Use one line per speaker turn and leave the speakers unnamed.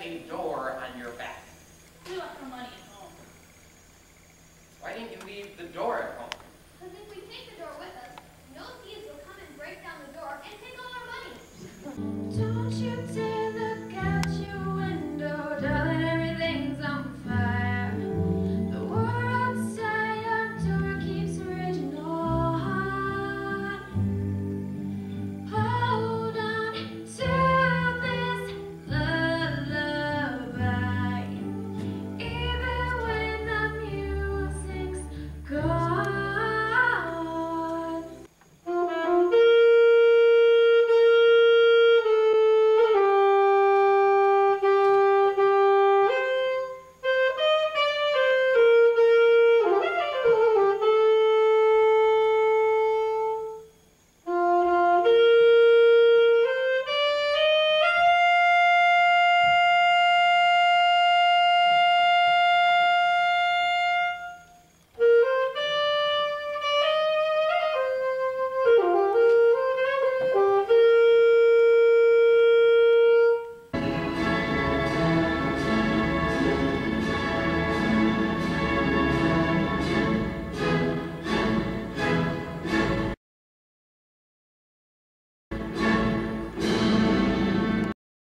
a door on your back?
We left our money at home.
Why didn't you leave the door at home?
Because if we take the door with us, no thieves will come and break down the door and take all our money.
Don't you